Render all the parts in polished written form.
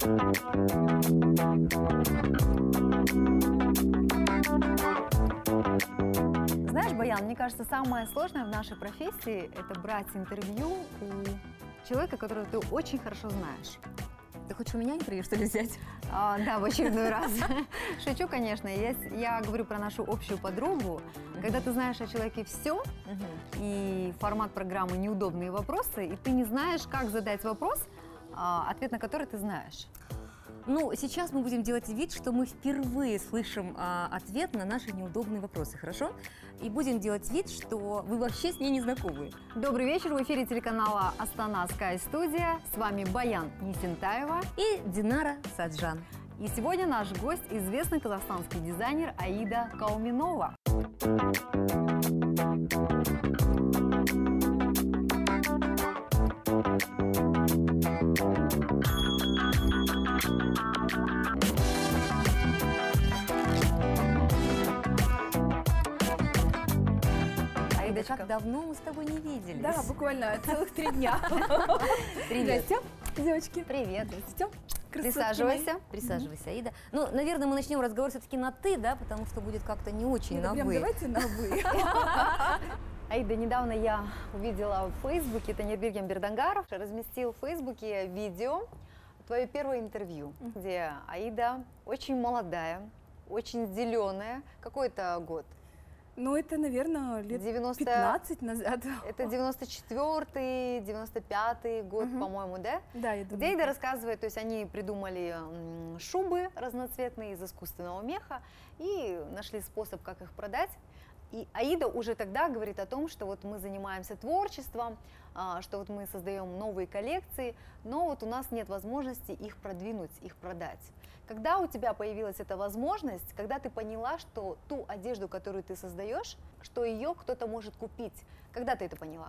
Знаешь, Баян, мне кажется, самое сложное в нашей профессии – это брать интервью у человека, которого ты очень хорошо знаешь. Ты хочешь у меня интервью, что ли, взять? Да, в очередной раз. Шучу, конечно. Я говорю про нашу общую подругу. Когда ты знаешь о человеке все, и формат программы «Неудобные вопросы», и ты не знаешь, как задать вопрос, ответ на который ты знаешь. Ну, сейчас мы будем делать вид, что мы впервые слышим ответ на наши неудобные вопросы, хорошо? И будем делать вид, что вы вообще с ней не знакомы. Добрый вечер, в эфире телеканала «Астана Скай Студия». С вами Баян Нисентаева и Динара Саджан. И сегодня наш гость – известный казахстанский дизайнер Аида Кауминова. Как давно мы с тобой не виделись. Да, буквально целых 3 дня. Привет. Здрасте, девочки. Привет. Здравствуйте. Присаживайся. Присаживайся, Аида. Ну, наверное, мы начнем разговор все-таки на «ты», да, потому что будет как-то не очень на прям «вы». Давайте на «вы». Аида, недавно я увидела в Фейсбуке, это Нербирген Бердангаров разместил в Фейсбуке видео, твое первое интервью, где Аида очень молодая, очень зеленая. Какой это год? Ну, это, наверное, лет 15 назад. Это 94-й, 95-й год, по-моему, да? Да, я думаю. Где Аида рассказывает, то есть они придумали шубы разноцветные из искусственного меха и нашли способ, как их продать. И Аида уже тогда говорит о том, что вот мы занимаемся творчеством, что вот мы создаем новые коллекции, но вот у нас нет возможности их продвинуть, их продать. Когда у тебя появилась эта возможность, когда ты поняла, что ту одежду, которую ты создаешь, что ее кто-то может купить, когда ты это поняла?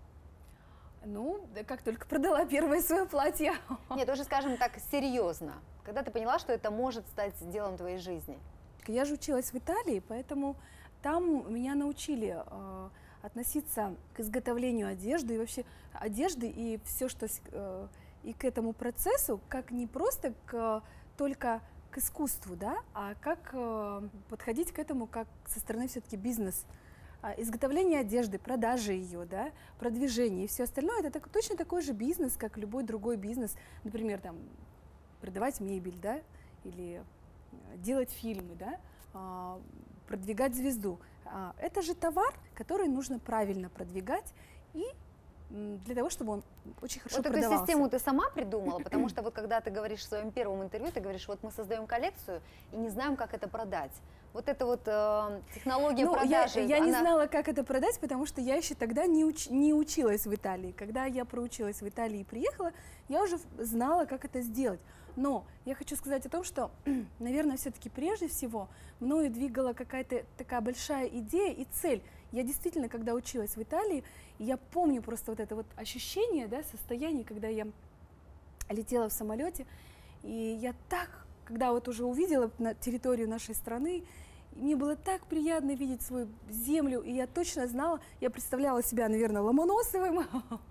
Ну, как только продала первое свое платье. Нет, уже, скажем так, серьезно. Когда ты поняла, что это может стать делом твоей жизни? Я же училась в Италии, поэтому там меня научили относиться к изготовлению одежды и вообще одежды и все, что и к этому процессу, как не просто только к искусству, да, а как подходить к этому как со стороны все-таки бизнес. Изготовление одежды, продажи ее, да, продвижение и все остальное – это точно такой же бизнес, как любой другой бизнес. Например, там, продавать мебель, да, или делать фильмы, да, продвигать звезду. Это же товар, который нужно правильно продвигать и для того, чтобы он очень хорошо продавался. Вот эту систему ты сама придумала, потому что вот когда ты говоришь в своем первом интервью, ты говоришь, вот мы создаем коллекцию и не знаем, как это продать. Вот эта вот технология продажи. Я не знала, как это продать, потому что я еще тогда не училась в Италии. Когда я проучилась в Италии и приехала, я уже знала, как это сделать. Но я хочу сказать о том, что, наверное, все-таки прежде всего мною двигала какая-то такая большая идея и цель. Я действительно, когда училась в Италии, я помню просто вот это вот ощущение, да, состояние, когда я летела в самолете, и я так, когда вот уже увидела на территорию нашей страны, мне было так приятно видеть свою землю, и я точно знала, я представляла себя, наверное, Ломоносовым.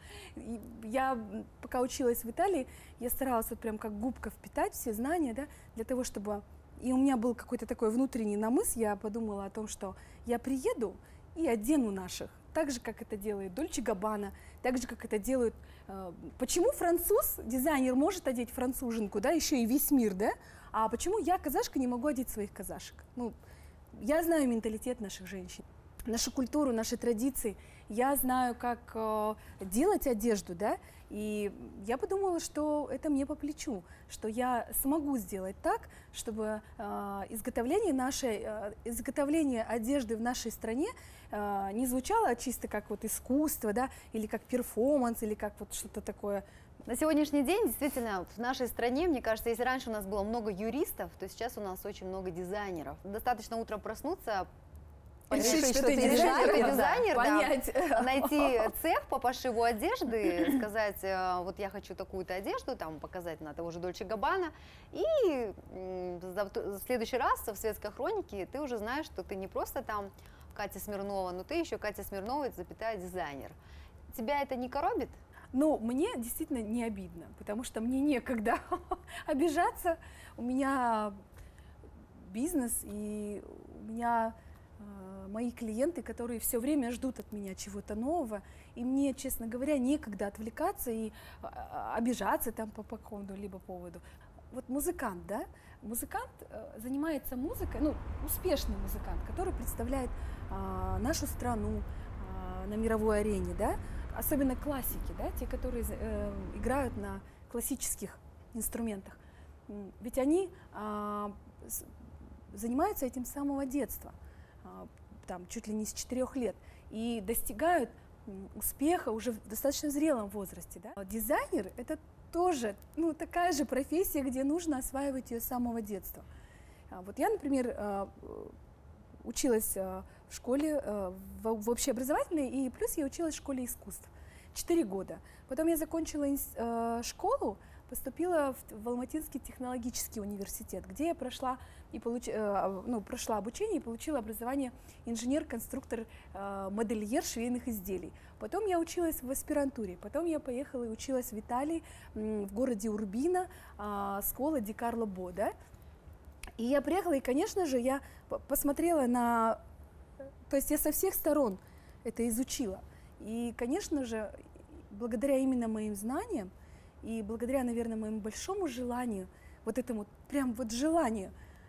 Я, пока училась в Италии, я старалась вот прям как губка впитать все знания, да, для того, чтобы... И у меня был какой-то такой внутренний намыс, я подумала о том, что я приеду и одену наших, так же, как это делает Дольче Габбана, так же, как это делают... Почему француз, дизайнер, может одеть француженку, да, еще и весь мир, да, а почему я, казашка, не могу одеть своих казашек? Ну, я знаю менталитет наших женщин, нашу культуру, наши традиции. Я знаю, как делать одежду, да, и я подумала, что это мне по плечу, что я смогу сделать так, чтобы изготовление одежды в нашей стране не звучало чисто как вот искусство, да, или как перформанс, или как вот что-то такое. На сегодняшний день, действительно, в нашей стране, мне кажется, если раньше у нас было много юристов, то сейчас у нас очень много дизайнеров. Достаточно утром проснуться, решить, что ты дизайнер, да, найти цех по пошиву одежды, сказать, вот я хочу такую-то одежду, там, показать на того же Дольче Габбана, и в следующий раз в светской хронике ты уже знаешь, что ты не просто там Катя Смирнова, но ты еще Катя Смирнова, запятая, дизайнер. Тебя это не коробит? Ну, мне действительно не обидно, потому что мне некогда обижаться. У меня бизнес, и у меня мои клиенты, которые все время ждут от меня чего-то нового, и мне, честно говоря, некогда отвлекаться и обижаться там по какому-либо поводу. Вот музыкант, да, музыкант занимается музыкой, ну, успешный музыкант, который представляет нашу страну на мировой арене, да, особенно классики, да, те, которые играют на классических инструментах, ведь они занимаются этим с самого детства, там, чуть ли не с 4 лет, и достигают успеха уже в достаточно зрелом возрасте. Да? Дизайнер – это тоже такая же профессия, где нужно осваивать ее с самого детства. Вот я, например, училась в школе, в общеобразовательной, и плюс я училась в школе искусств 4 года. Потом я закончила школу, поступила в Алматинский технологический университет, где я прошла обучение и получила образование инженер-конструктор, модельер швейных изделий. Потом я училась в аспирантуре, потом я поехала и училась в Италии, в городе Урбино, школа Ди Карло Бо, да? И я приехала, и, конечно же, я посмотрела на... То есть я со всех сторон это изучила. И, конечно же, благодаря именно моим знаниям и благодаря, наверное, моему большому желанию, вот этому прям вот желанию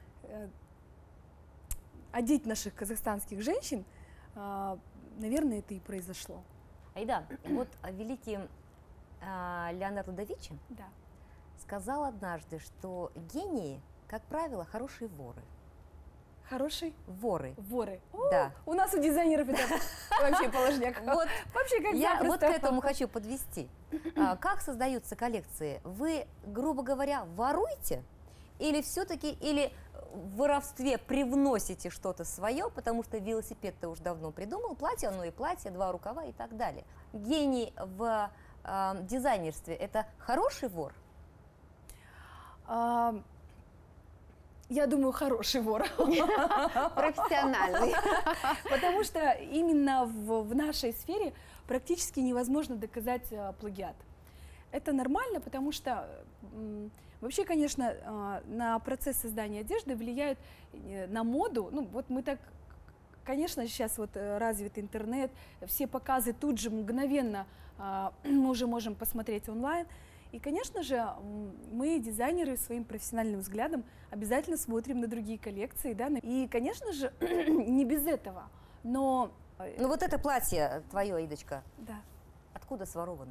одеть наших казахстанских женщин, наверное, это и произошло. Аида, вот великий Леонардо да Винчи сказал однажды, что гении, как правило, хорошие воры. Хорошие? Воры. Воры. Да. У нас у дизайнеров это вообще положняк. Вот вообще как я запросто. вот к этому хочу подвести. Как создаются коллекции? Вы, грубо говоря, воруете или все-таки в воровстве привносите что-то свое, потому что велосипед-то уж давно придумал, платье, оно и платье, 2 рукава и так далее. Гений в дизайнерстве – это хороший вор? Я думаю, хороший вор. Профессиональный. Потому что именно в нашей сфере практически невозможно доказать плагиат. Это нормально, потому что вообще, конечно, на процесс создания одежды влияет на моду. Ну, вот мы так, конечно, сейчас вот развит интернет, все показы тут же мгновенно мы уже можем посмотреть онлайн. И, конечно же, мы, дизайнеры, своим профессиональным взглядом обязательно смотрим на другие коллекции, да, и, конечно же, не без этого, но... Ну вот это платье твое, Идочка, да. Откуда своровано?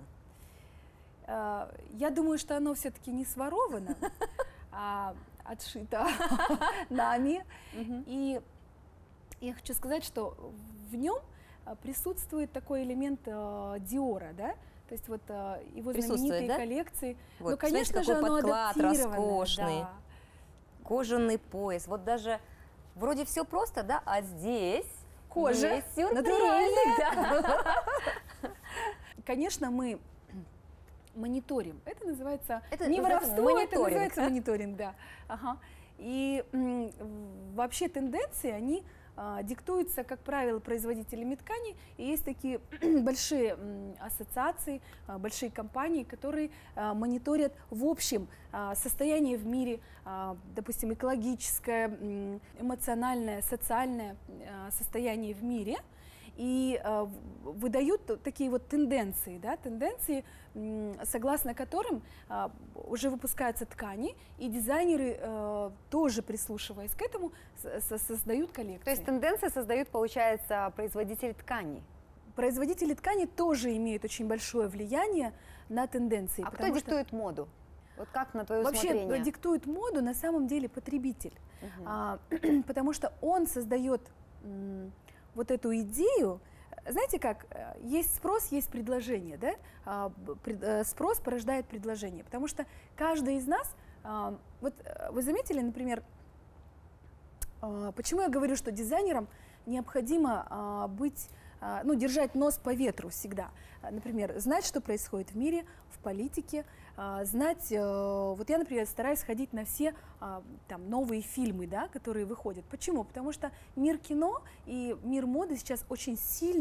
Я думаю, что оно все-таки не своровано, а отшито нами. И я хочу сказать, что в нем присутствует такой элемент Диора, да? То есть вот его знаменитые коллекции. Вот, ну, конечно смотрите, же, оно подклад роскошный, да. Кожаный пояс. Вот даже вроде все просто, да, а здесь кожа есть сюрприз, натуральная. Да. Конечно, мы мониторим. Это называется это не воровство, мониторинг. Это называется мониторинг, да. Ага. И вообще тенденции, они диктуются, как правило, производителями тканей, и есть такие большие ассоциации, большие компании, которые мониторят в общем состояние в мире, допустим, экологическое, эмоциональное, социальное состояние в мире, и выдают такие вот тенденции, да, тенденции, согласно которым уже выпускаются ткани, и дизайнеры, тоже прислушиваясь к этому, создают коллекции. То есть тенденции создают, получается, производители тканей? Производители тканей тоже имеют очень большое влияние на тенденции. А кто диктует моду? Вот как на твое вообще усмотрение? Вообще диктует моду на самом деле потребитель, потому что он создает вот эту идею. Знаете как, есть спрос, есть предложение, да? Спрос порождает предложение, потому что каждый из нас, вот вы заметили, например, почему я говорю, что дизайнерам необходимо быть, ну, держать нос по ветру всегда, например, знать, что происходит в мире, в политике, знать, вот я, например, стараюсь ходить на все там новые фильмы, да, которые выходят. Почему? Потому что мир кино и мир моды сейчас очень сильно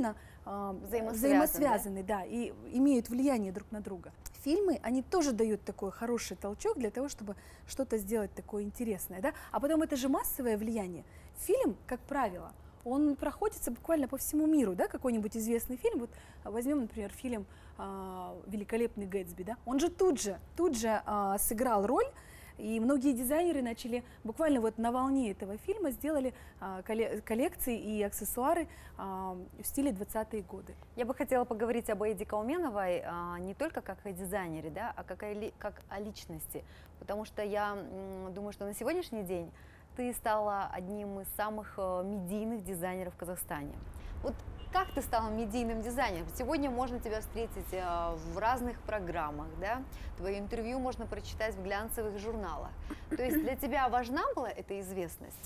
взаимосвязаны, да, и имеют влияние друг на друга. Фильмы, они тоже дают такой хороший толчок для того, чтобы что-то сделать такое интересное, да, а потом это же массовое влияние. Фильм, как правило, он проходится буквально по всему миру, да, какой-нибудь известный фильм, вот возьмем, например, фильм «Великолепный Гэтсби», да, он же тут же сыграл роль, и многие дизайнеры начали буквально вот на волне этого фильма сделали коллекции и аксессуары в стиле 20-е годы. Я бы хотела поговорить об Аиде Кауменовой не только как о дизайнере, да, а как о личности, потому что я думаю, что на сегодняшний день ты стала одним из самых медийных дизайнеров в Казахстане. Вот как ты стала медийным дизайнером? Сегодня можно тебя встретить в разных программах, да? Твое интервью можно прочитать в глянцевых журналах. То есть для тебя важна была эта известность?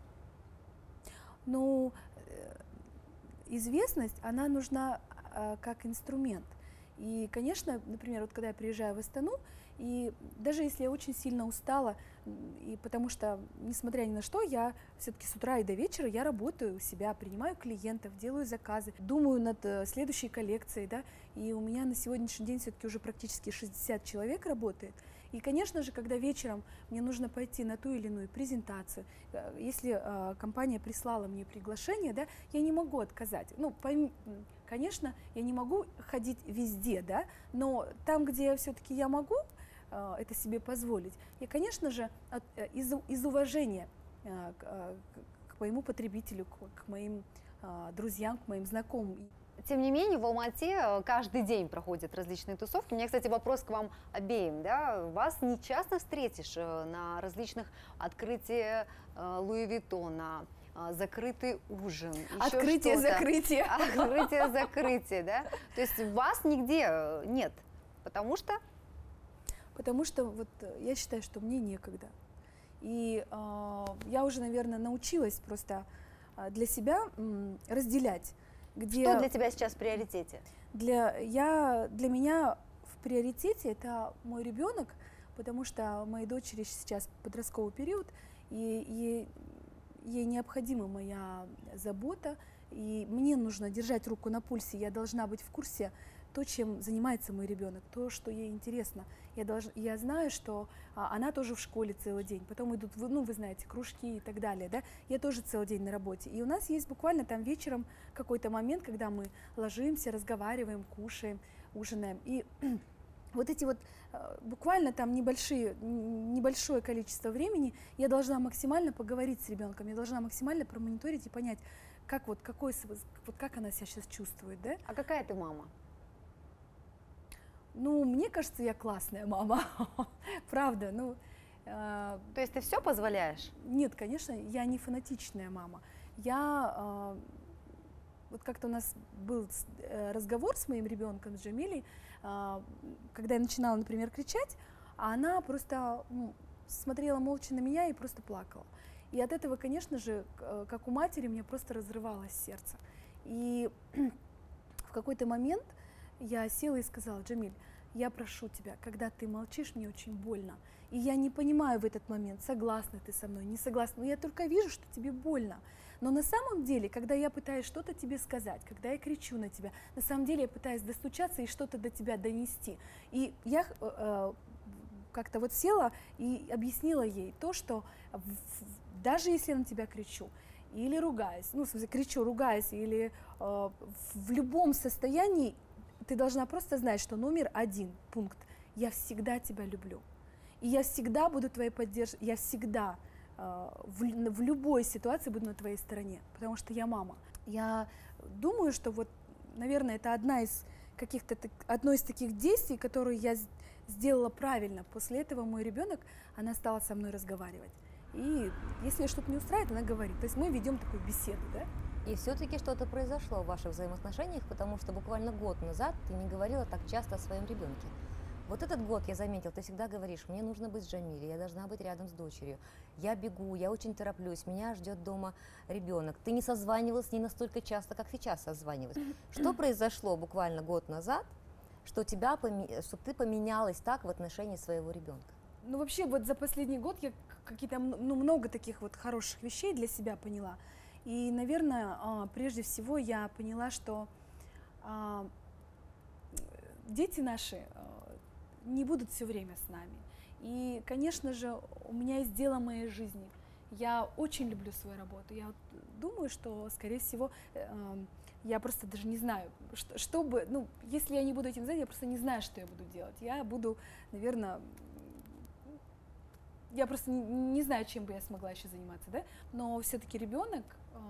Ну, известность, она нужна как инструмент. И, конечно, например, вот когда я приезжаю в Астану, и даже если я очень сильно устала, и потому что, несмотря ни на что, я все-таки с утра и до вечера я работаю у себя, принимаю клиентов, делаю заказы, думаю над следующей коллекцией, да, и у меня на сегодняшний день все-таки уже практически 60 человек работает. И, конечно же, когда вечером мне нужно пойти на ту или иную презентацию, если компания прислала мне приглашение, да, я не могу отказать. Ну, конечно, я не могу ходить везде, да, но там, где все-таки я могу это себе позволить, я, конечно же, из уважения к моему потребителю, к моим друзьям, к моим знакомым. Тем не менее, в Алма-Ате каждый день проходят различные тусовки. У меня, кстати, вопрос к вам обеим. Да? Вас не часто встретишь на различных открытиях Луи Виттона, закрытый ужин, Открытие-закрытие. Открытие-закрытие, да? То есть вас нигде нет, потому что? Потому что вот я считаю, что мне некогда. И я уже, наверное, научилась просто для себя разделять. Где что для тебя сейчас в приоритете? Для меня в приоритете это мой ребенок, потому что моей дочери сейчас подростковый период, и ей необходима моя забота, и мне нужно держать руку на пульсе, я должна быть в курсе то, чем занимается мой ребенок, то, что ей интересно. Я знаю, что она тоже в школе целый день, потом идут, ну, вы знаете, кружки и так далее, да, я тоже целый день на работе. И у нас есть буквально там вечером какой-то момент, когда мы ложимся, разговариваем, кушаем, ужинаем. И вот эти вот буквально там небольшое количество времени я должна максимально поговорить с ребенком, я должна максимально промониторить и понять, как она себя сейчас чувствует, да. А какая ты мама? Ну, мне кажется, я классная мама, правда. Ну, то есть ты все позволяешь? Нет, конечно, я не фанатичная мама. Вот как-то у нас был разговор с моим ребенком, с Джамилей, когда я начинала, например, кричать, а она просто смотрела молча на меня и просто плакала. И от этого, конечно же, как у матери, мне просто разрывалось сердце. И в какой-то момент я села и сказала: Джамиль, я прошу тебя, когда ты молчишь, мне очень больно. И я не понимаю в этот момент, согласна ты со мной, не согласна, но я только вижу, что тебе больно. Но на самом деле, когда я пытаюсь что-то тебе сказать, когда я кричу на тебя, на самом деле я пытаюсь достучаться и что-то до тебя донести. И я как-то вот села и объяснила ей то, что даже если я на тебя кричу, или ругаюсь, ну, в смысле, кричу, ругаюсь, или в любом состоянии, ты должна просто знать, что номер один пункт: я всегда тебя люблю. И я всегда буду твоей поддержкой, я всегда в любой ситуации буду на твоей стороне, потому что я мама. Я думаю, что вот, наверное, это одно из таких действий, которые я сделала правильно. После этого мой ребенок, она стала со мной разговаривать. И если что-то не устраивает, она говорит. То есть мы ведем такую беседу, да? И все-таки что-то произошло в ваших взаимоотношениях, потому что буквально год назад ты не говорила так часто о своем ребенке. Вот этот год я заметила, ты всегда говоришь: мне нужно быть с Джамилей, я должна быть рядом с дочерью, я бегу, я очень тороплюсь, меня ждет дома ребенок. Ты не созванивалась с ней настолько часто, как сейчас созванивалась. Что произошло буквально год назад, что ты поменялась так в отношении своего ребенка? Ну, вообще, вот за последний год я какие-то, много таких вот хороших вещей для себя поняла. И, наверное, прежде всего я поняла, что а, дети наши не будут все время с нами. И, конечно же, у меня есть дело моей жизни. Я очень люблю свою работу. Я вот думаю, что, скорее всего, я просто даже не знаю, что бы, ну, если я не буду этим заняться, я просто не знаю, что я буду делать. Я буду, наверное, я просто не знаю, чем бы я смогла еще заниматься, да, но все-таки ребенок,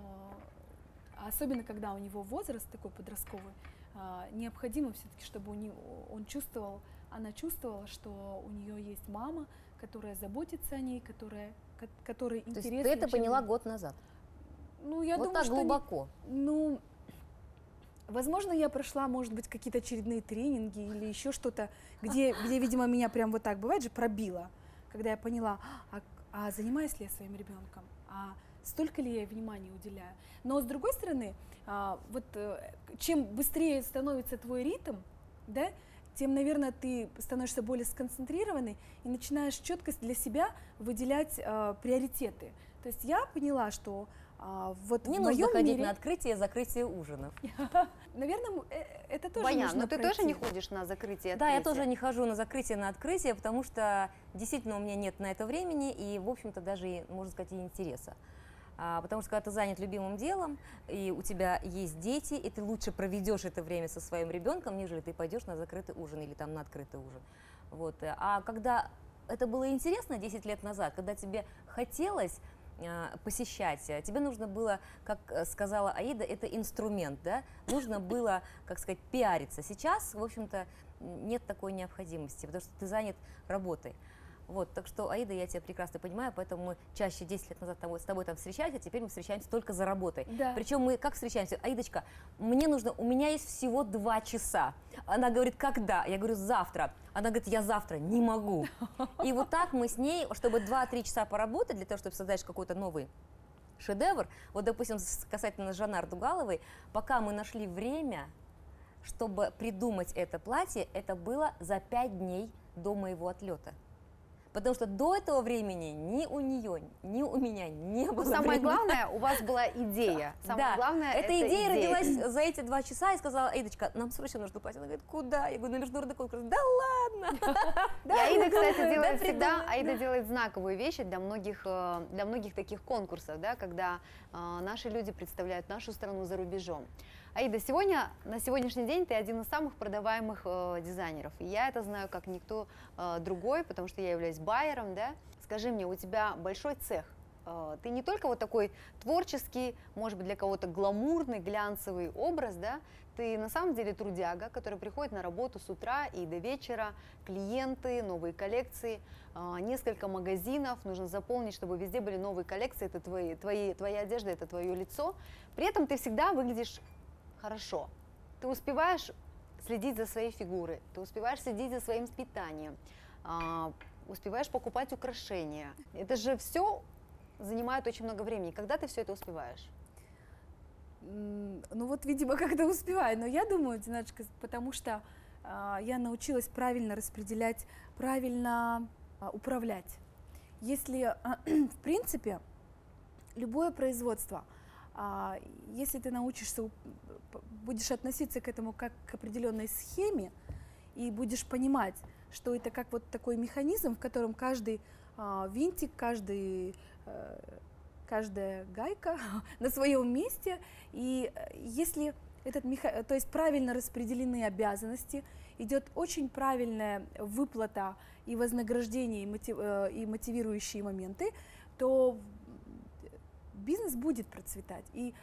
особенно когда у него возраст такой подростковый, необходимо все-таки, чтобы он чувствовал, она чувствовала, что у нее есть мама, которая заботится о ней, которая интересна. То есть ты это поняла год назад? Ну, я вот думаю, так что глубоко? Ну, возможно, я прошла, может быть, какие-то очередные тренинги или еще что-то, где, видимо, меня прям вот так, бывает же, пробило, когда я поняла, занимаюсь ли я своим ребенком, столько ли я ей внимания уделяю. Но, с другой стороны, чем быстрее становится твой ритм, да, тем, наверное, ты становишься более сконцентрированной и начинаешь четко для себя выделять приоритеты. То есть я поняла, что вот не в нужно моем ходить мире... на открытие и закрытие ужинов. Наверное, это тоже Баян, нужно но ты пройти. тоже не ходишь на закрытие? Да, я тоже не хожу на закрытие, на открытие, потому что действительно у меня нет на это времени и, в общем-то, даже, можно сказать, и интереса. Потому что когда ты занят любимым делом, и у тебя есть дети, и ты лучше проведешь это время со своим ребенком, нежели ты пойдешь на закрытый ужин или там на открытый ужин. Вот. А когда это было интересно 10 лет назад, когда тебе хотелось посещать, тебе нужно было, как сказала Аида, это инструмент, да? Нужно было, как сказать, пиариться. Сейчас, в общем-то, нет такой необходимости, потому что ты занят работой. Вот, так что, Аида, я тебя прекрасно понимаю, поэтому мы чаще 10 лет назад с тобой там встречались, а теперь мы встречаемся только за работой. Да. Причем мы как встречаемся? Аидочка, у меня есть всего 2 часа. Она говорит, когда? Я говорю, завтра. Она говорит, я завтра не могу. И вот так мы с ней, чтобы 2-3 часа поработать, для того, чтобы создать какой-то новый шедевр, вот, допустим, касательно Жанар Дугаловой, пока мы нашли время, чтобы придумать это платье, это было за 5 дней до моего отлета. Потому что до этого времени ни у нее, ни у меня не было Самое времени. главное, у вас была идея. Самое главное, эта идея родилась за эти 2 часа и сказала, Эйдочка, нам срочно нужно платье. Она говорит, куда? Я говорю, на международный конкурс. Да ладно! И Аида, кстати, делает всегда, Аида делает знаковые вещи для многих таких конкурсов, да, когда наши люди представляют нашу страну за рубежом. Аида, на сегодняшний день ты один из самых продаваемых дизайнеров. И я это знаю как никто другой, потому что я являюсь байером, да. Скажи мне, у тебя большой цех. Ты не только вот такой творческий, может быть, для кого-то гламурный, глянцевый образ, да, ты на самом деле трудяга, который приходит на работу с утра и до вечера, клиенты, новые коллекции, несколько магазинов, нужно заполнить, чтобы везде были новые коллекции, это твоя одежда, это твое лицо. При этом ты всегда выглядишь хорошо. Ты успеваешь следить за своей фигурой, ты успеваешь следить за своим питанием, успеваешь покупать украшения. Это же все занимает очень много времени. Когда ты все это успеваешь? Ну вот, видимо, как-то успеваю. Но я думаю, Динарочка, потому что я научилась правильно распределять, правильно управлять. Если, в принципе, любое производство, если ты научишься, будешь относиться к этому как к определенной схеме и будешь понимать, что это как вот такой механизм, в котором каждый винтик, каждая гайка на своем месте, и если то есть правильно распределены обязанности, идет очень правильная выплата и вознаграждение, и мотивирующие моменты, то бизнес будет процветать. И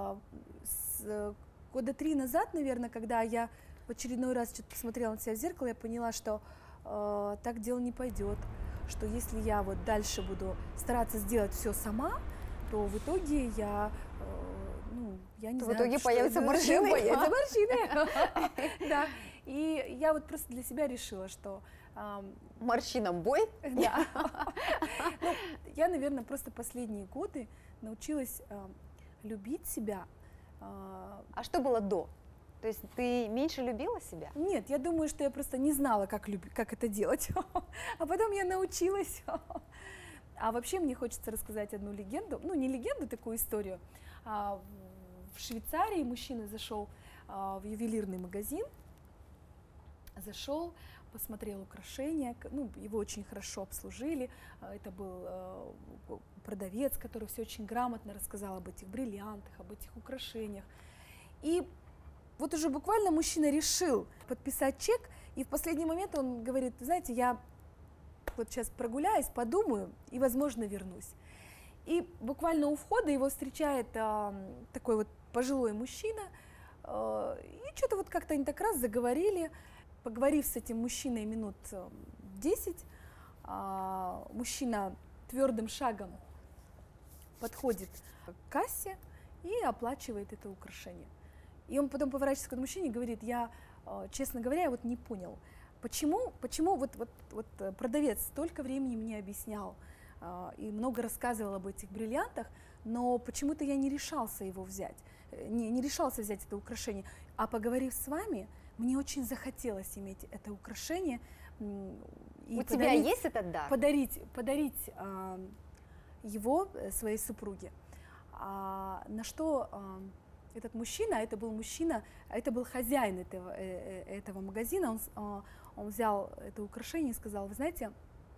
года 3 назад, наверное, когда я в очередной раз что-то посмотрела на себя в зеркало, я поняла, что так дело не пойдет, что если я вот дальше буду стараться сделать все сама, то в итоге я не знаю. В итоге появятся морщины. Появятся морщины. Да. И я вот просто для себя решила, что морщинам бой. Да. Я, наверное, просто последние годы научилась любить себя. А что было до? То есть ты меньше любила себя? Нет, я думаю, что я просто не знала, как это делать. А потом я научилась. А вообще мне хочется рассказать одну легенду, ну не легенду, такую историю. В Швейцарии мужчина зашел в ювелирный магазин, зашел, посмотрел украшения, ну, его очень хорошо обслужили, это был продавец, который все очень грамотно рассказал об этих бриллиантах, об этих украшениях. И вот уже буквально мужчина решил подписать чек, и в последний момент он говорит: знаете, я вот сейчас прогуляюсь, подумаю и, возможно, вернусь. И буквально у входа его встречает такой вот пожилой мужчина, и что-то вот как-то они так раз заговорили. Поговорив с этим мужчиной минут 10, мужчина твердым шагом подходит к кассе и оплачивает это украшение. И он потом поворачивается к этому мужчине и говорит: я, честно говоря, я вот не понял, почему вот продавец столько времени мне объяснял и много рассказывал об этих бриллиантах, но почему-то я не решался его взять, не решался взять это украшение. А поговорив с вами, мне очень захотелось иметь это украшение. И у тебя есть этот дар? Подарить его своей супруге. На что этот мужчина, это был мужчина, это был хозяин этого магазина, он взял это украшение и сказал: вы знаете,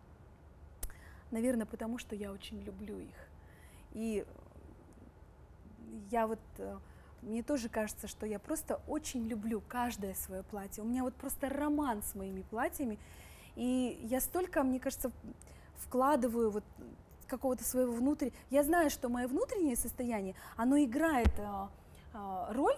наверное, потому что я очень люблю их. И я вот... Мне тоже кажется, что я просто очень люблю каждое свое платье. У меня вот просто роман с моими платьями. И я столько, мне кажется, вкладываю вот какого-то своего внутреннего... Я знаю, что мое внутреннее состояние, оно играет роль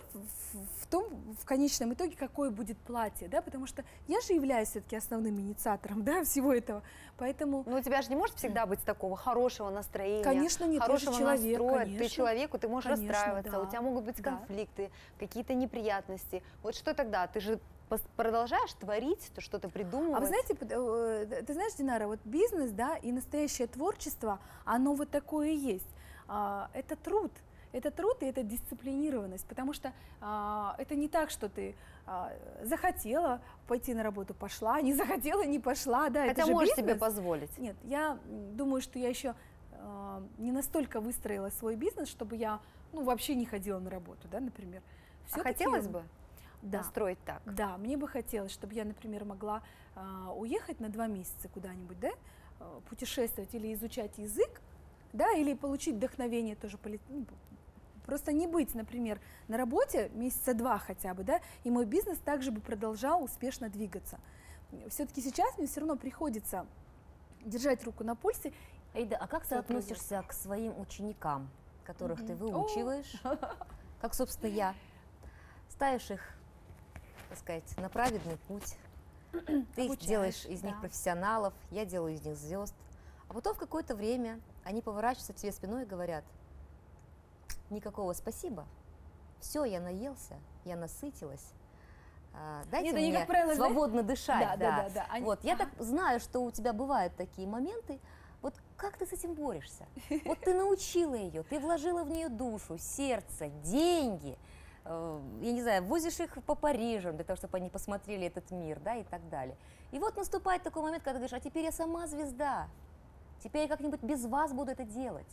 в конечном итоге, какое будет платье, да, потому что я же являюсь все-таки основным инициатором, да, всего этого, поэтому... Но у тебя же не может всегда быть такого хорошего настроения, конечно, нет, хорошего человек, настроя, конечно, ты человеку, ты можешь конечно, расстраиваться, да, у тебя могут быть конфликты, какие-то неприятности, вот что тогда? Ты же продолжаешь творить, то что-то придумывать. А вы знаете, ты знаешь, Динара, вот бизнес, да, и настоящее творчество, оно вот такое и есть, это труд. Это труд и это дисциплинированность, потому что это не так, что ты захотела пойти на работу, пошла, не захотела, не пошла, да, хотя это же можешь бизнес. себе позволить. Нет, я думаю, что я еще не настолько выстроила свой бизнес, чтобы я, ну, вообще не ходила на работу, да, например. Хотелось бы да, строить так? Да, мне бы хотелось, чтобы я, например, могла уехать на 2 месяца куда-нибудь, да, путешествовать или изучать язык, да, или получить вдохновение тоже, просто не быть, например, на работе месяца 2 хотя бы, да, и мой бизнес также бы продолжал успешно двигаться. Все-таки сейчас мне все равно приходится держать руку на пульсе. Аида, а как ты относишься к своим ученикам, которых ты выучиваешь, как, собственно, я? Ставишь их, так сказать, на праведный путь, ты их делаешь из них профессионалов, я делаю из них звезд, а потом в какое-то время они поворачиваются к тебе спиной и говорят: никакого спасибо, все, я наелся, я насытилась, дайте мне, как правило, свободно дышать. Да. Вот, я так знаю, что у тебя бывают такие моменты. Вот как ты с этим борешься? Вот ты научила ее, ты вложила в нее душу, сердце, деньги, я не знаю, возишь их по Парижу для того, чтобы они посмотрели этот мир, да, и так далее. И вот наступает такой момент, когда ты говоришь: а теперь я сама звезда, теперь я как-нибудь без вас буду это делать.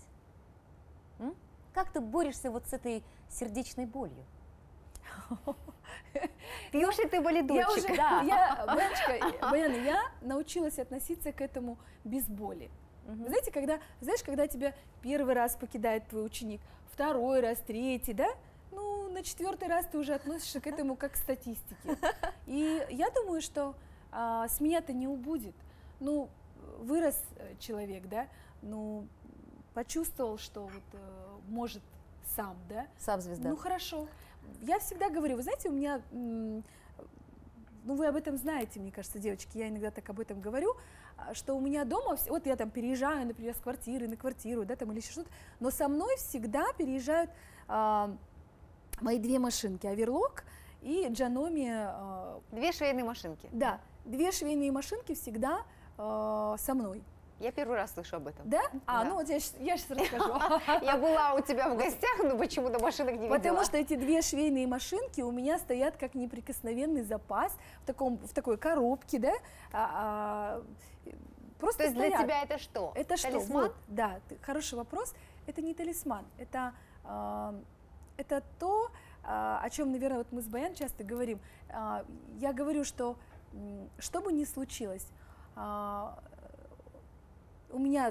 Как ты борешься вот с этой сердечной болью? Пьешь ли ты валидольчик? Баяна, я научилась относиться к этому без боли. Знаете, когда тебя первый раз покидает твой ученик, второй раз, третий, да? Ну, на 4-й раз ты уже относишься к этому как к статистике. И я думаю, что с меня-то не убудет. Ну, вырос человек, да, ну, почувствовал, что вот может сам, да? Сам звезда. Ну, хорошо. Я всегда говорю, вы знаете, у меня, ну, вы об этом знаете, мне кажется, девочки, я иногда так об этом говорю, что у меня дома, вот я там переезжаю, например, с квартиры на квартиру, да, там или еще что-то, но со мной всегда переезжают мои 2 машинки, Оверлок и Джаноми. 2 швейные машинки? Да, 2 швейные машинки всегда со мной. Я первый раз слышу об этом. Да? Ну вот я сейчас расскажу. Я была у тебя в гостях, но почему-то машинок не видела. Потому что эти 2 швейные машинки у меня стоят как неприкосновенный запас в такой коробке, да? Просто то есть для тебя это что? Это талисман? Что? Вот, да, хороший вопрос. Это не талисман, это то, о чем, наверное, вот мы с Баян часто говорим. Я говорю, что что бы ни случилось, у меня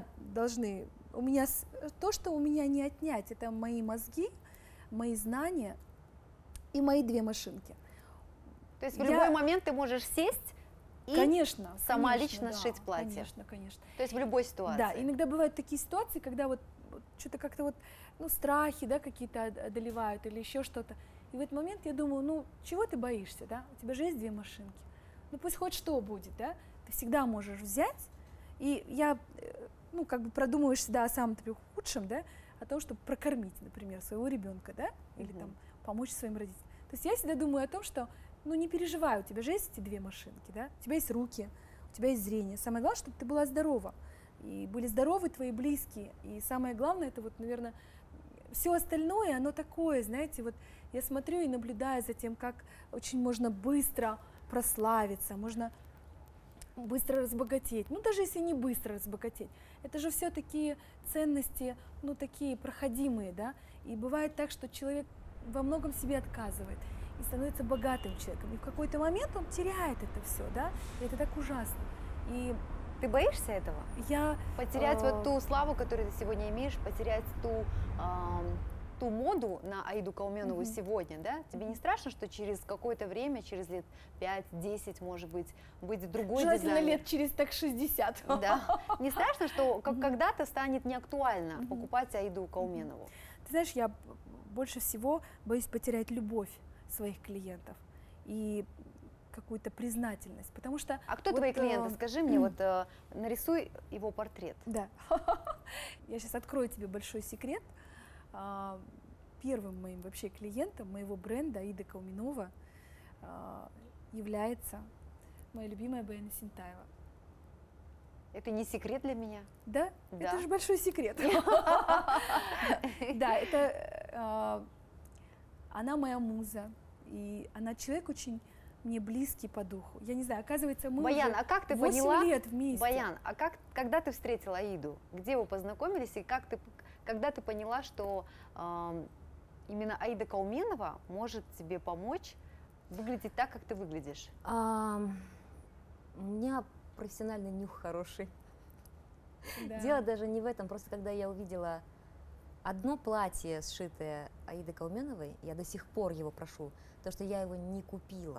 то, что у меня не отнять, это мои мозги, мои знания и мои 2 машинки. То есть в любой момент ты можешь сесть и конечно, сама конечно, лично да, сшить платье. Конечно, конечно. То есть в любой ситуации. Да, иногда бывают такие ситуации, когда вот что-то как-то вот, ну, страхи, да, какие-то одолевают или еще что-то. И в этот момент я думаю, ну, чего ты боишься, да? У тебя же есть 2 машинки. Ну, пусть хоть что будет, да? Ты всегда можешь взять, и ну, как бы продумываешь всегда о самом худшем, да, о том, чтобы прокормить, например, своего ребенка, да, или там помочь своим родителям. То есть я всегда думаю о том, что, ну, не переживай, у тебя же есть эти 2 машинки, да, у тебя есть руки, у тебя есть зрение. Самое главное, чтобы ты была здорова, и были здоровы твои близкие. И самое главное, это вот, наверное, все остальное, оно такое, знаете, вот я смотрю и наблюдаю за тем, как очень можно быстро прославиться, можно быстро разбогатеть. Ну, даже если не быстро разбогатеть, это же все такие ценности, ну, такие проходимые, да, и бывает так, что человек во многом себе отказывает и становится богатым человеком, и в какой-то момент он теряет это все, да, и это так ужасно. И ты боишься этого? Потерять вот ту славу, которую ты сегодня имеешь, потерять ту моду на Аиду Кауменову сегодня, да? Тебе не страшно, что через какое-то время, через лет 5-10, может быть другой желательно дизайнер? Лет через так 60. Да. Не страшно, что когда-то станет неактуально покупать Аиду Кауменову? Ты знаешь, я больше всего боюсь потерять любовь своих клиентов и какую-то признательность, потому что... А кто твои клиенты? Скажи мне, вот нарисуй его портрет. Да. Я сейчас открою тебе большой секрет. Первым моим вообще клиентом моего бренда Аида Кауменова является моя любимая Баян Есентаева. Это не секрет для меня? Да? Это же большой секрет. Да, это... Она моя муза, и она человек очень мне близкий по духу. Я не знаю, оказывается, мы Баян, уже а как ты 8 поняла, лет вместе. Баян, а когда ты встретила Аиду? Где вы познакомились и когда ты поняла, что именно Аида Кауменова может тебе помочь выглядеть так, как ты выглядишь? У меня профессиональный нюх хороший. Да. Дело даже не в этом, просто когда я увидела одно платье, сшитое Аидой Кауменовой, я до сих пор его прошу, потому что я его не купила.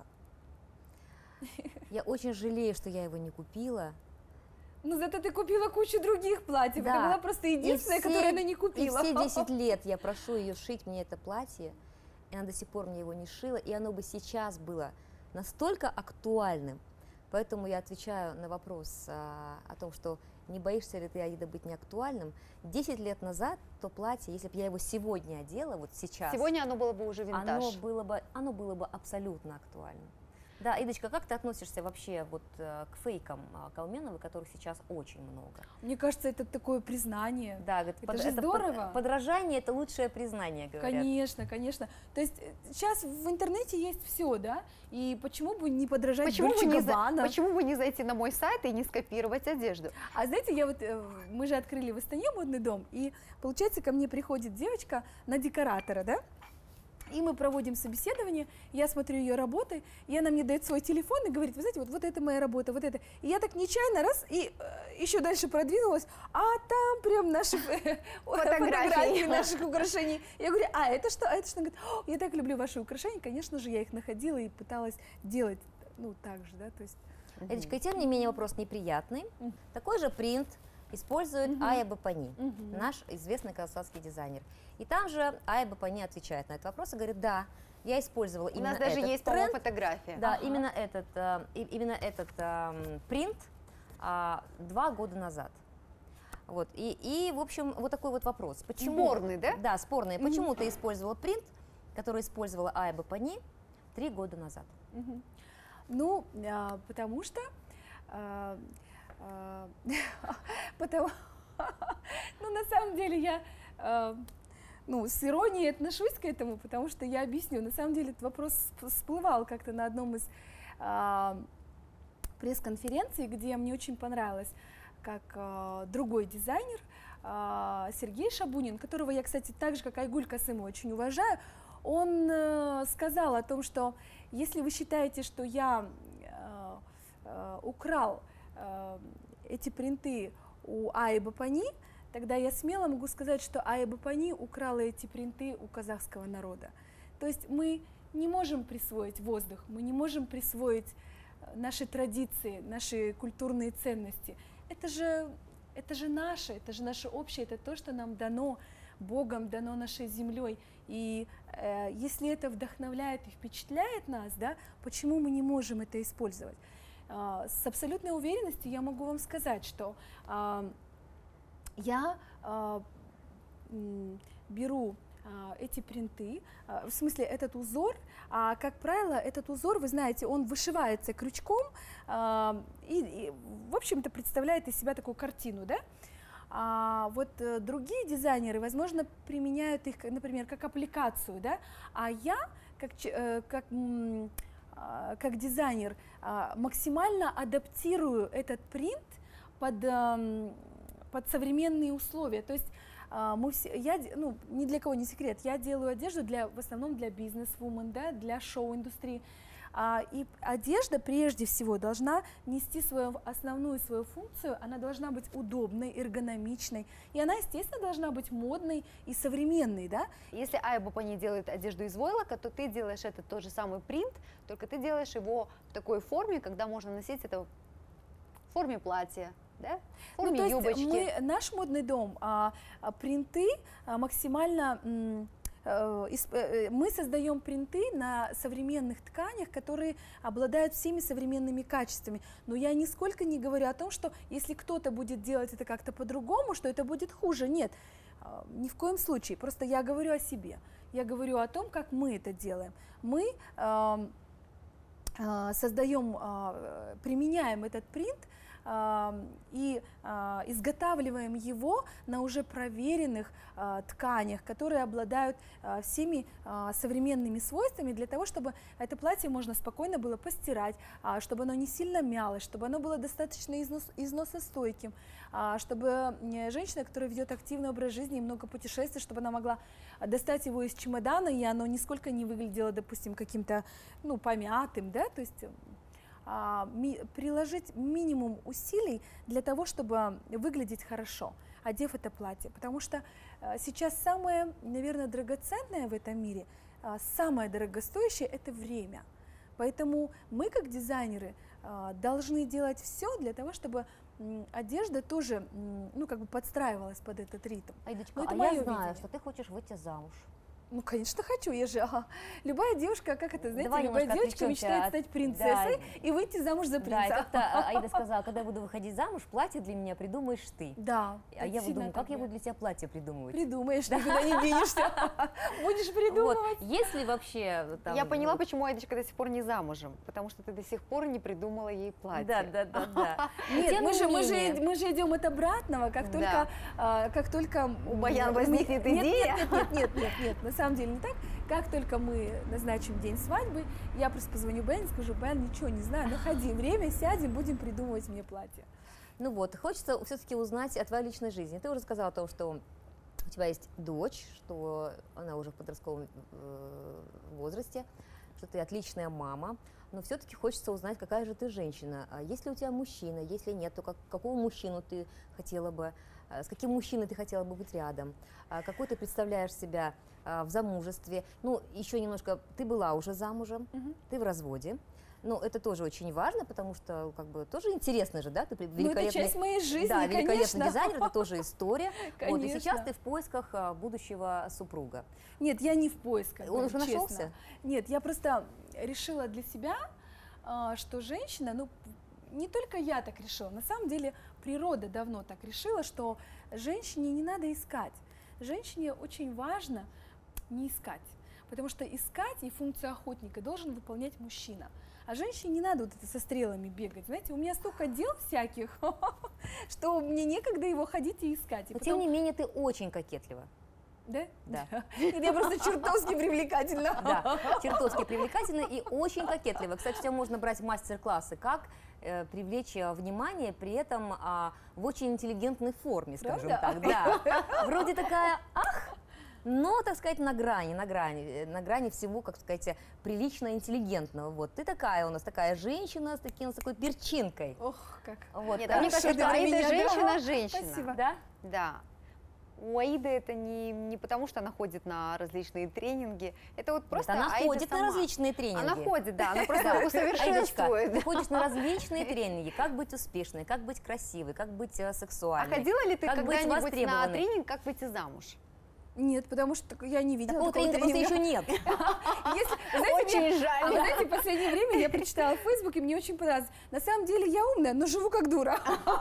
Я очень жалею, что я его не купила. Ну зато ты купила кучу других платьев, Да. это была просто единственная, которую она не купила. И все 10 лет я прошу ее шить мне это платье, и она до сих пор мне его не шила, и оно бы сейчас было настолько актуальным. Поэтому я отвечаю на вопрос о том, что не боишься ли ты, Аида, быть неактуальным. 10 лет назад то платье, если бы я его сегодня одела, вот сейчас, Сегодня оно было бы уже винтаж. оно было бы абсолютно актуальным. Да, Идочка, как ты относишься вообще вот к фейкам Кауменовой, которых сейчас очень много? Мне кажется, это такое признание. Да, говорит, Это же здорово. Подражание – это лучшее признание, говорят. Конечно, конечно. То есть сейчас в интернете есть все, да? И почему бы не подражать Дольче Габбана? Почему бы не зайти на мой сайт и не скопировать одежду? А знаете, мы же открыли в Астане модный дом, и получается, ко мне приходит девочка на декоратора, да? И мы проводим собеседование, я смотрю ее работы, и она мне дает свой телефон и говорит, вы знаете, вот это моя работа, вот это. И я так нечаянно раз, и еще дальше продвинулась, а там прям наши фотографии наших украшений. Я говорю, а это что? А это что? Она говорит, я так люблю ваши украшения, конечно же, я их находила и пыталась делать, ну, так же, да, то есть. Эдочка, и тем не менее вопрос неприятный. Такой же принт использует Ая Бапани, наш известный казахстанский дизайнер. И там же Ая Бапани отвечает на этот вопрос и говорит, да, я использовала именно этот У нас даже есть, по-моему, фотография. Да, именно этот принт 2 года назад. Вот. И, в общем, вот такой вот вопрос. Почему, спорный, да? Да, спорный. Почему ты использовала принт, который использовала Ая Бапани 3 года назад? Ну, потому что... Ну, на самом деле, я с иронией отношусь к этому, потому что я объясню. На самом деле, этот вопрос всплывал как-то на одном из пресс-конференций, где мне очень понравилось, как другой дизайнер, Сергей Шабунин, которого я, кстати, так же, как Айгуль Касымова, очень уважаю, он сказал о том, что если вы считаете, что я украл эти принты у Аи Бапани, тогда я смело могу сказать, что Аи Бапани украла эти принты у казахского народа. То есть мы не можем присвоить воздух, мы не можем присвоить наши традиции, наши культурные ценности. Это же наше общее, это то, что нам дано Богом, дано нашей землей. И если это вдохновляет и впечатляет нас, да, почему мы не можем это использовать? С абсолютной уверенностью я могу вам сказать, что я беру эти принты, в смысле этот узор, как правило, этот узор, вы знаете, он вышивается крючком и в общем-то, представляет из себя такую картину, да? А вот другие дизайнеры, возможно, применяют их, например, как аппликацию, да? А я, как дизайнер, максимально адаптирую этот принт под современные условия. То есть ни для кого не секрет, я делаю одежду в основном для бизнес-вумен, да, для шоу-индустрии. И одежда прежде всего должна нести основную свою функцию, она должна быть удобной, эргономичной, и она, естественно, должна быть модной и современной, да? Если Ая Бапани делает одежду из войлока, то ты делаешь это тот же самый принт, только ты делаешь его в такой форме, когда можно носить это в форме платья, да? В форме юбочки. Наш модный дом, принты максимально... Мы создаем принты на современных тканях, которые обладают всеми современными качествами. Но я нисколько не говорю о том, что если кто-то будет делать это как-то по-другому, что это будет хуже. Нет, ни в коем случае. Просто я говорю о себе. Я говорю о том, как мы это делаем. Мы применяем этот принт и изготавливаем его на уже проверенных тканях, которые обладают всеми современными свойствами, для того, чтобы это платье можно спокойно было постирать, чтобы оно не сильно мялось, чтобы оно было достаточно износостойким, чтобы женщина, которая ведет активный образ жизни и много путешествий, чтобы она могла достать его из чемодана, и оно нисколько не выглядело, допустим, каким-то помятым, да, то есть приложить минимум усилий для того, чтобы выглядеть хорошо, одев это платье. Потому что сейчас самое, наверное, драгоценное в этом мире, самое дорогостоящее – это время. Поэтому мы, как дизайнеры, должны делать все для того, чтобы одежда тоже подстраивалась под этот ритм. Аидочка, я знаю, что ты хочешь выйти замуж. Ну, конечно, хочу, я же, любая девушка, любая девочка мечтает стать принцессой и выйти замуж за принца. Да, и как-то Аида сказала, когда я буду выходить замуж, платье для меня придумаешь ты. Да. А я вот думаю, как я буду для тебя платье придумывать? Придумаешь, никуда не денешься, будешь придумывать. Если вообще... Я поняла, почему Аидочка до сих пор не замужем, потому что ты до сих пор не придумала ей платье. Да. Нет, мы же идем от обратного, как только у Баян возникнет идея. Нет, на самом деле не так. Как только мы назначим день свадьбы, я просто позвоню Баян и скажу: Баян, ничего не знаю, находи время, сядем, будем придумывать мне платье. Ну вот, хочется все-таки узнать о твоей личной жизни. Ты уже сказала о том, что у тебя есть дочь, что она уже в подростковом возрасте, что ты отличная мама, но все-таки хочется узнать, какая же ты женщина. Есть ли у тебя мужчина? Если нет, то какого мужчину ты хотела бы, с каким мужчиной ты хотела бы быть рядом? Какой ты представляешь себя в замужестве? Ну, еще немножко, ты была уже замужем, ты в разводе. Ну, это тоже очень важно, потому что, тоже интересно же, да? Ты великолепный, это часть моей жизни, да, великолепный конечно. дизайнер, это тоже история. Вот, и Конечно. сейчас ты в поисках будущего супруга. Нет, я не в поисках. Он уже честно. нашелся? Нет, я просто решила для себя, что женщина, не только я так решила, на самом деле природа давно так решила, что женщине не надо искать. Женщине очень важно не искать, потому что искать и функцию охотника должен выполнять мужчина. А женщине не надо вот это со стрелами бегать. Знаете, у меня столько дел всяких, что мне некогда его ходить и искать. Но тем не менее ты очень кокетлива. Да? Да. Я просто чертовски привлекательна. Да, чертовски привлекательна и очень кокетлива. Кстати, у тебя можно брать мастер-классы, как привлечь внимание, при этом в очень интеллигентной форме, скажем так. Да. Вроде такая, но, так сказать, на грани всего, как сказать, прилично интеллигентного. Вот, ты такая у нас, такая женщина с такой перчинкой. Ох, как. Вот, Нет, да. а мне кажется, Шедевр что Аида меня, да? женщина-женщина. Спасибо. Да? Да. У Аиды это не потому, что она ходит на различные тренинги, это вот просто Она Аида ходит на сама. различные тренинги. Она ходит, да, она просто Аидочка, усовершенствует. ты ходишь на различные тренинги, как быть успешной, как быть красивой, как быть А сексуальной. ходила ли ты как быть когда-нибудь на востребованной? тренинг «Как выйти замуж»? Нет, потому что я не видела Такого такого тренинга просто тренинга. еще нет. Очень А вы жаль. знаете, в последнее время я прочитала в Фейсбуке, мне очень понравилось. На самом деле я умная, но живу как дура.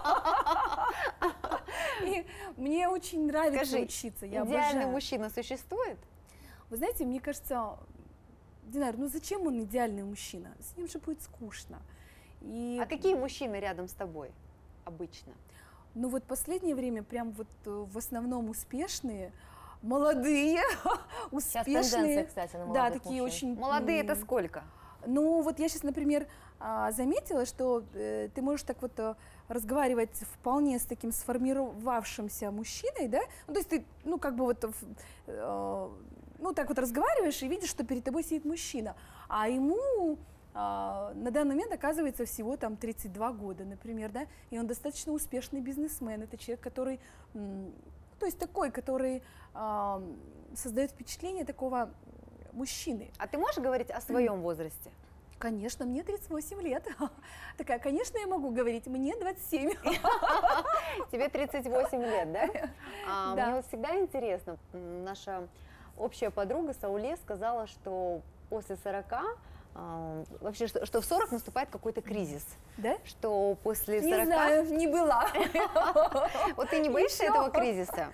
И мне очень нравится Скажи, учиться, я идеальный обожаю. мужчина существует? Вы знаете, мне кажется, Динар, ну зачем он идеальный мужчина? С ним же будет скучно. И, А какие мужчины рядом с тобой обычно? ну вот последнее время прям вот в основном успешные, молодые, Сейчас тенденция, успешные. кстати, на Да, молодых такие мужчин. очень... Молодые это м, сколько? Ну, вот я сейчас, например, заметила, что ты можешь так вот разговаривать вполне с таким сформировавшимся мужчиной, да? Ну, то есть ты, ну, как бы вот, ну, так вот разговариваешь и видишь, что перед тобой сидит мужчина, а ему на данный момент оказывается всего там 32 года, например, да? И он достаточно успешный бизнесмен, это человек, который, то есть такой, который создает впечатление такого мужчины. А ты можешь говорить о своем возрасте? Конечно, мне 38 лет. Такая, конечно, я могу говорить, мне 27. Тебе 38 лет, да? Да. Мне вот всегда интересно, наша общая подруга Сауле сказала, что после 40, вообще, что в 40 наступает какой-то кризис, Да? что после 40... Не знаю, не была. Вот ты не боишься Ещё. этого кризиса?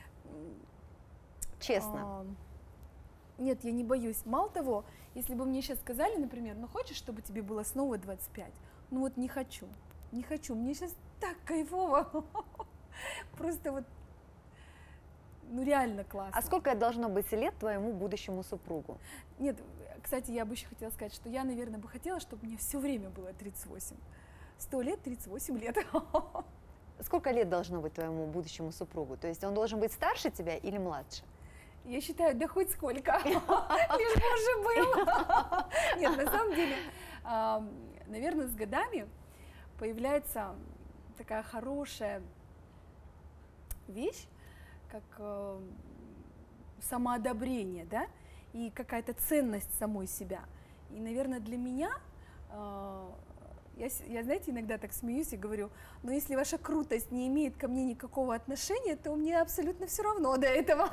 Честно. Нет, я не боюсь. Мало того, если бы мне сейчас сказали, например, ну хочешь, чтобы тебе было снова 25? Ну вот не хочу, не хочу. Мне сейчас так кайфово. Просто вот, ну реально классно. А сколько должно быть лет твоему будущему супругу? Нет, кстати, я бы еще хотела сказать, что я, наверное, бы хотела, чтобы мне все время было 38. 100 лет, 38 лет. Сколько лет должно быть твоему будущему супругу? То есть он должен быть старше тебя или младше? Я считаю, да хоть сколько, лишь бы уже был. Нет, на самом деле, наверное, с годами появляется такая хорошая вещь, как самоодобрение, да, и какая-то ценность самой себя. И, наверное, для меня, я, знаете, иногда так смеюсь и говорю, но если ваша крутость не имеет ко мне никакого отношения, то мне абсолютно все равно до этого.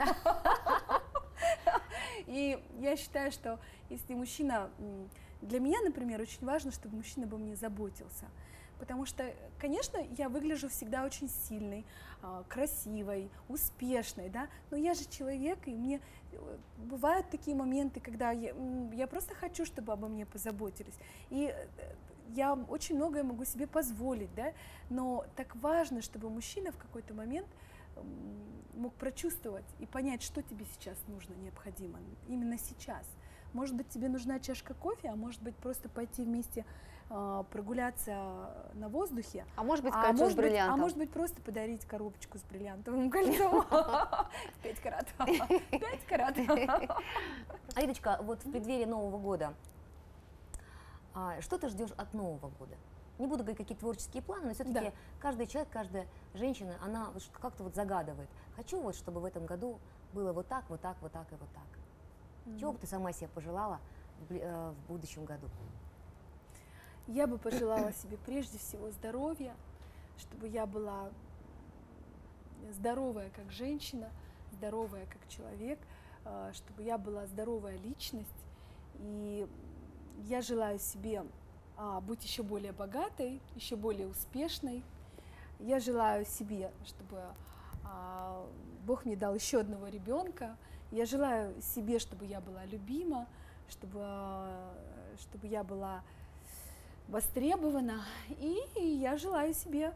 И я считаю, что если мужчина, для меня, например, очень важно, чтобы мужчина обо мне заботился. Потому что, конечно, я выгляжу всегда очень сильной, красивой, успешной, да, но я же человек, и мне бывают такие моменты, когда я просто хочу, чтобы обо мне позаботились. И я очень многое могу себе позволить, да, но так важно, чтобы мужчина в какой-то момент мог прочувствовать и понять, что тебе сейчас нужно, необходимо, именно сейчас. Может быть, тебе нужна чашка кофе, а может быть, просто пойти вместе прогуляться на воздухе. А может быть, кольцо с бриллиантом? А может быть, просто подарить коробочку с бриллиантовым кольцом. 5 карат. 5 карат. Аидочка, вот в преддверии Нового года, что ты ждешь от Нового года? Не буду говорить, какие творческие планы, но все-таки Да. каждый человек, каждая женщина, она как-то вот загадывает. Хочу вот, чтобы в этом году было вот так, вот так, вот так и вот так. Чего бы ты сама себе пожелала в будущем году? Я бы пожелала себе прежде всего здоровья, чтобы я была здоровая как женщина, здоровая как человек, чтобы я была здоровая личность. И я желаю себе быть еще более богатой, еще более успешной. Я желаю себе, чтобы Бог мне дал еще одного ребенка. Я желаю себе, чтобы я была любима, чтобы я была востребована. И я желаю себе,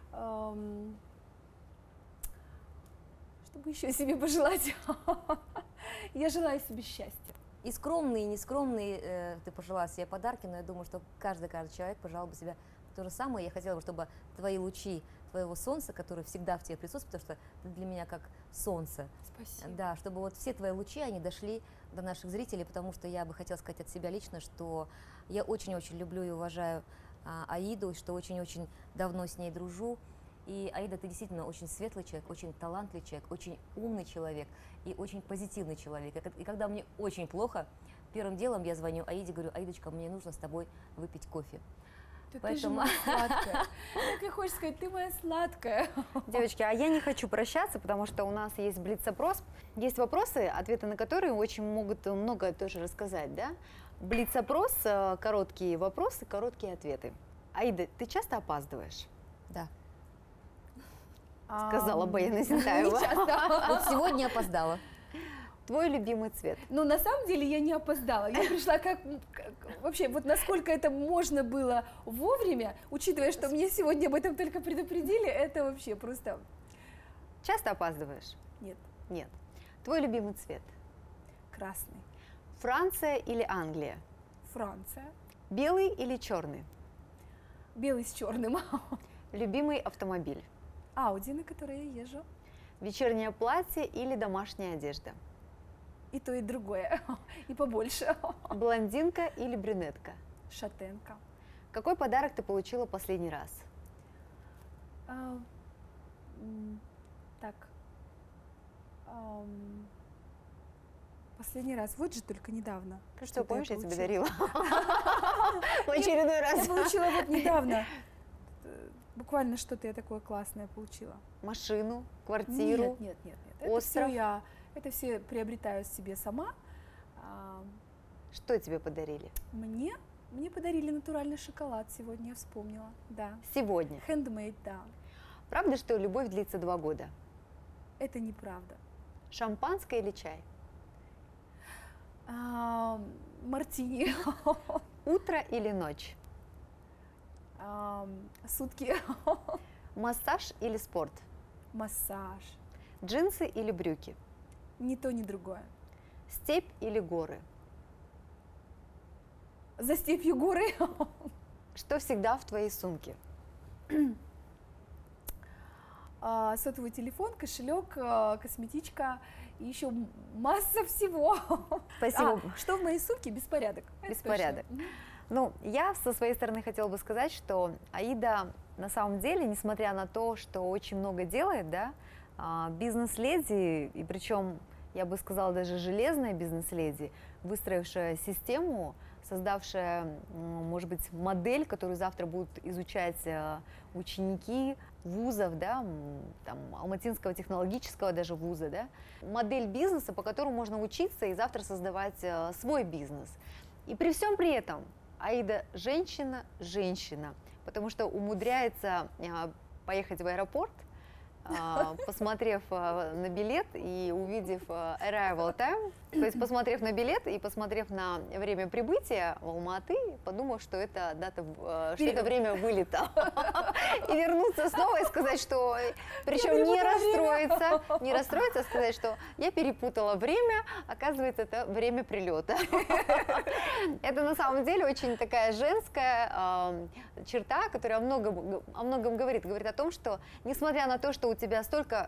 чтобы еще себе пожелать, я желаю себе счастья. И скромные, и нескромные ты пожелала себе подарки, но я думаю, что каждый человек пожелал бы себе то же самое. Я хотела бы, чтобы твои лучи твоего солнца, которое всегда в тебе присутствует, потому что ты для меня как солнце. Спасибо. Да, чтобы вот все твои лучи, они дошли до наших зрителей, потому что я бы хотела сказать от себя лично, что я очень-очень люблю и уважаю Аиду, и что очень-очень давно с ней дружу. И, Аида, ты действительно очень светлый человек, очень талантливый человек, очень умный человек и очень позитивный человек. И когда мне очень плохо, первым делом я звоню Аиде, говорю: Аидочка, мне нужно с тобой выпить кофе. Ты же моя сладкая. Как и хочешь сказать, ты моя сладкая. Девочки, а я не хочу прощаться, потому что у нас есть блиц-опрос. Есть вопросы, ответы на которые очень могут многое тоже рассказать, да? Блиц-опрос, короткие вопросы, короткие ответы. Аида, ты часто опаздываешь? Да. Сказала Баян Есентаева. Вот сегодня опоздала. Твой любимый цвет? Ну, на самом деле я не опоздала. Я пришла вообще, вот насколько это можно было вовремя, учитывая, что мне сегодня об этом только предупредили, это вообще просто... Часто опаздываешь? Нет. Нет. Твой любимый цвет? Красный. Франция или Англия? Франция. Белый или черный? Белый с черным. Любимый автомобиль? Ауди, на которой я езжу. Вечернее платье или домашняя одежда? И то, и другое. И побольше. Блондинка или брюнетка? Шатенка. Какой подарок ты получила последний раз? Так. Последний раз. Вот же только недавно. Что, помнишь, я тебе получила? дарила? В очередной Я раз. получила вот недавно. Буквально что-то я такое классное получила. Машину, квартиру? Нет. Остров? Это все приобретаю себе сама. Что тебе подарили? Мне подарили натуральный шоколад сегодня, я вспомнила. Да. Сегодня. Handmade, да. Правда, что любовь длится 2 года? Это неправда. Шампанское или чай? Мартини. Утро или ночь? Сутки. Массаж или спорт? Массаж. Джинсы или брюки? Ни то, ни другое. Степь или горы? За степью горы. Что всегда в твоей сумке? Сотовый телефон, кошелек, косметичка и еще масса всего. Спасибо. Что в моей сумке? Беспорядок. Это Беспорядок. точно. Ну, я со своей стороны хотела бы сказать, что Аида на самом деле, несмотря на то, что очень много делает, да, бизнес-леди, и причем, я бы сказала, даже железная бизнес-леди, выстроившая систему, создавшая, может быть, модель, которую завтра будут изучать ученики вузов, да, там, Алматинского технологического даже вуза, да, модель бизнеса, по которому можно учиться и завтра создавать свой бизнес. И при всем при этом Аида женщина, потому что умудряется поехать в аэропорт, посмотрев на билет и увидев arrival time, то есть посмотрев на билет и посмотрев на время прибытия в Алматы, подумав, что это дата, что это время вылета, и вернуться снова и сказать, что, причем не расстроиться, а сказать, что я перепутала время, оказывается, это время прилета. Это на самом деле очень такая женская черта, которая о многом говорит о том, что несмотря на то, что у тебя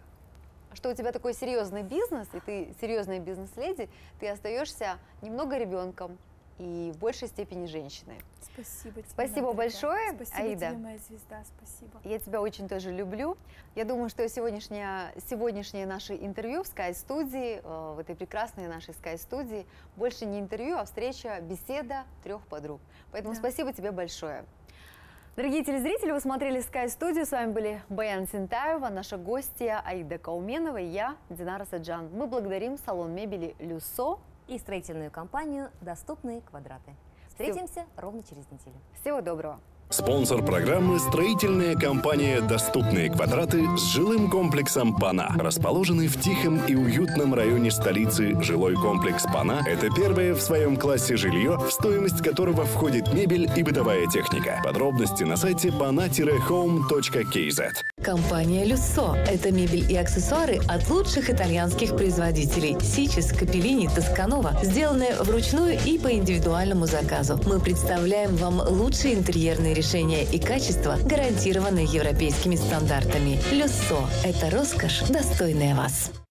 такой серьезный бизнес, и ты серьезная бизнес-леди, ты остаешься немного ребенком и в большей степени женщиной. Спасибо тебе. Спасибо большое, Спасибо Аида. тебе, моя звезда, спасибо. Я тебя очень тоже люблю. Я думаю, что сегодняшнее наше интервью в Sky-студии, в этой прекрасной нашей Sky-студии, больше не интервью, а встреча, беседа 3 подруг. Поэтому спасибо тебе большое. Дорогие телезрители, вы смотрели Sky-студию. С вами были Баян Есентаева, наша гостья Аида Кауменова и я, Динара Саджан. Мы благодарим салон мебели «Люсо» И строительную компанию «Доступные квадраты». Встретимся ровно через неделю. Всего доброго. Спонсор программы – строительная компания «Доступные квадраты» с жилым комплексом «Пана». Расположенный в тихом и уютном районе столицы, жилой комплекс «Пана» – это первое в своем классе жилье, в стоимость которого входит мебель и бытовая техника. Подробности на сайте pana-home.kz. Компания «Люссо» – это мебель и аксессуары от лучших итальянских производителей Сичес, Капеллини, Тосканова, сделанные вручную и по индивидуальному заказу. Мы представляем вам лучшие интерьерные решения и качество, гарантированные европейскими стандартами. Люссо – это роскошь, достойная вас.